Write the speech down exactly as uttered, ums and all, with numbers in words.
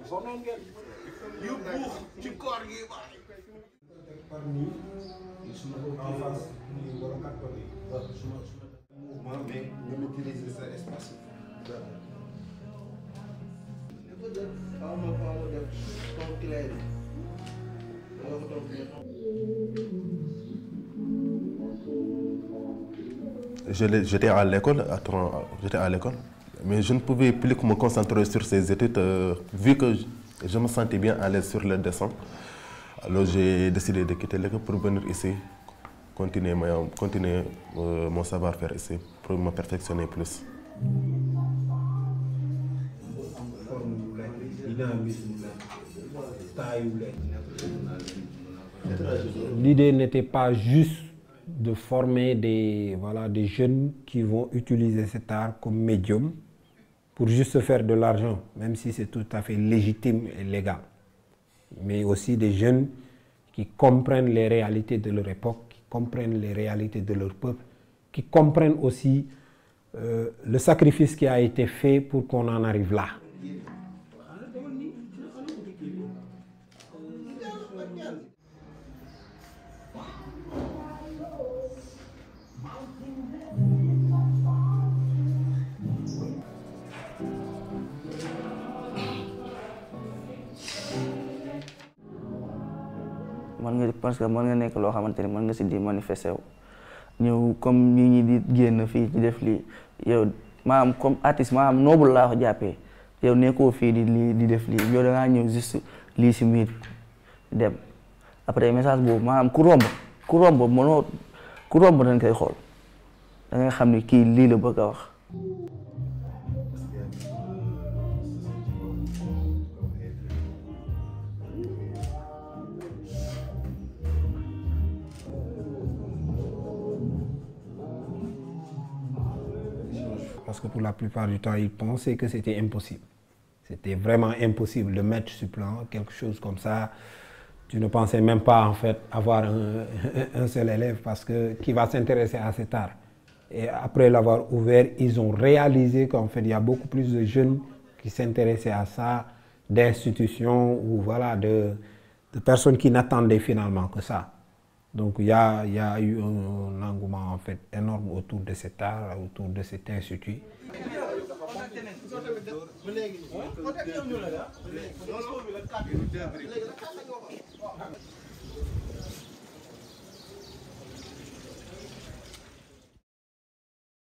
J'étais à l'école, j'étais à l'école, mais je ne pouvais plus me concentrer sur ces études euh, vu que je me sentais bien à l'aise sur le dessin. Alors j'ai décidé de quitter l'école pour venir ici, continuer, ma, continuer euh, mon savoir-faire ici, pour me perfectionner plus. L'idée n'était pas juste de former des, voilà, des jeunes qui vont utiliser cet art comme médium pour juste se faire de l'argent, même si c'est tout à fait légitime et légal. Mais aussi des jeunes qui comprennent les réalités de leur époque, qui comprennent les réalités de leur peuple, qui comprennent aussi euh, le sacrifice qui a été fait pour qu'on en arrive là. Parce que mën nga nekk loo xamante ni mën nga si di manifester wu ñëw comme ñi ñi di génn fii di def lii yow maanaam comme artiste maanaam noble laa ko jàppee yow nekkoo fii di lii di def lii yow da ngaa ñëw juste lii si miir dem après message boobu maanaam ku romb ku romb mënoo ku romb dañ koy xool da nga xam ni kii lii la bëgg a wax. Parce que pour la plupart du temps, ils pensaient que c'était impossible. C'était vraiment impossible de mettre sur plan quelque chose comme ça. Tu ne pensais même pas en fait avoir un, un seul élève parce que, qui va s'intéresser à cet art. Et après l'avoir ouvert, ils ont réalisé qu'en fait, il y a beaucoup plus de jeunes qui s'intéressaient à ça, d'institutions ou voilà, de, de personnes qui n'attendaient finalement que ça. Donc il y a, il y a eu un, un engouement en fait énorme autour de cet art, autour de cet institut.